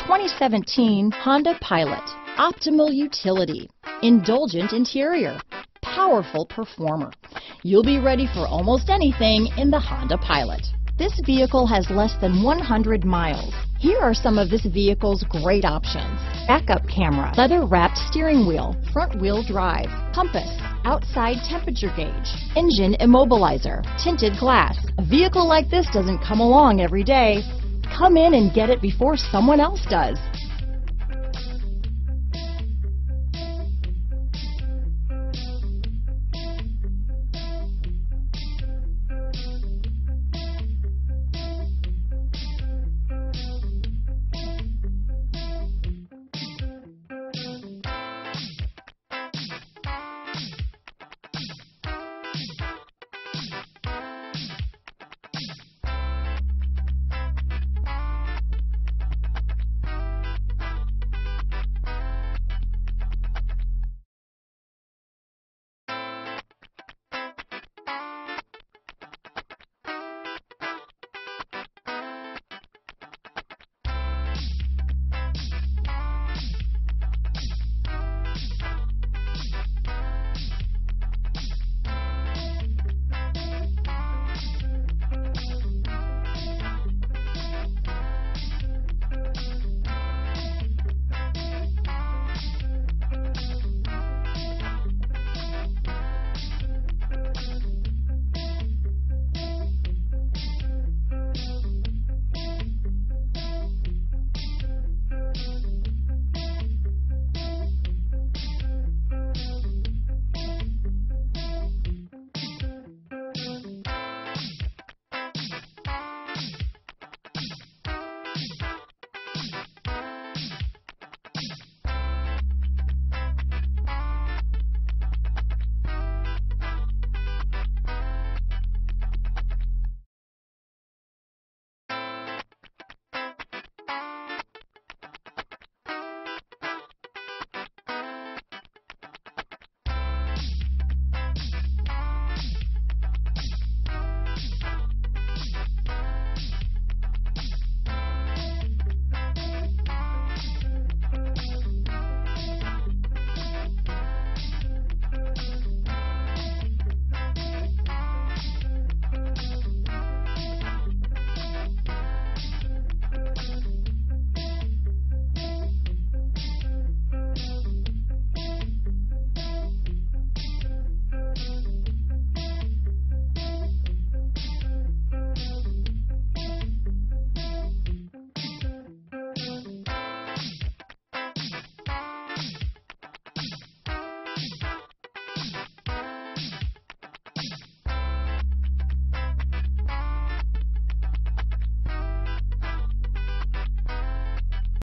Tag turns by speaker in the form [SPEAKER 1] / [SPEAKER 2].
[SPEAKER 1] 2017 Honda Pilot. Optimal utility, indulgent interior, powerful performer. You'll be ready for almost anything in the Honda Pilot. This vehicle has less than 100 miles. Here are some of this vehicle's great options: backup camera, leather-wrapped steering wheel, front-wheel drive, compass, outside temperature gauge, engine immobilizer, tinted glass. A vehicle like this doesn't come along every day. Come in and get it before someone else does.